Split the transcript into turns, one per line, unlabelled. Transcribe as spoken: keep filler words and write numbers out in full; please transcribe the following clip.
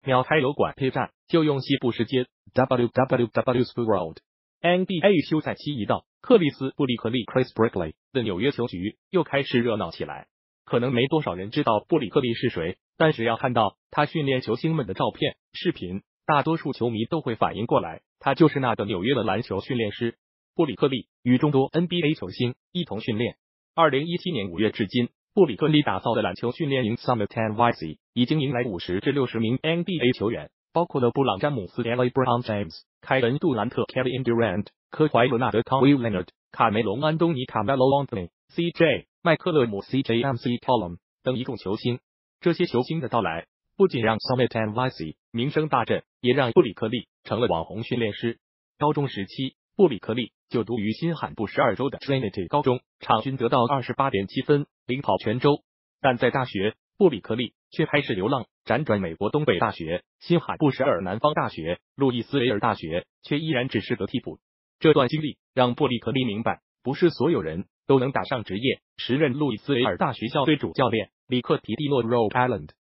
秒开油管 P 站就用西部时间 w w w dot world N B A 休赛期一到，克里斯布里克利 Chris Brickley 的纽约球局又开始热闹起来。可能没多少人知道布里克利是谁，但只要看到他训练球星们的照片、视频，大多数球迷都会反应过来，他就是那个纽约的篮球训练师。布里克利与众多 N B A 球星一同训练。二零一七年五月至今，布里克利打造的篮球训练营 Summit N Y C 已经迎来五十至六十名 N B A 球员，包括勒布朗詹姆斯 LeBron James、凯文杜兰特 Kevin Durant、科怀伦纳德 Kawhi Leonard、卡梅隆安东尼 Carmelo Anthony、C J 麦克勒姆 C J M C Column 等一众球星。这些球星的到来，不仅让 Summit N Y C 名声大振，也让布里克利成了网红训练师。高中时期，布里克利就读于新罕布什尔州的 Trinity 高中，场均得到 二十八点七分，领跑全州。但在大学，布里克利却开始流浪，辗转美国东北大学、新罕布什尔南方大学、路易斯维尔大学，却依然只是个替补。这段经历让布里克利明白，不是所有人都能打上职业。时任路易斯维尔大学校队主教练里克提蒂诺 Rhode Island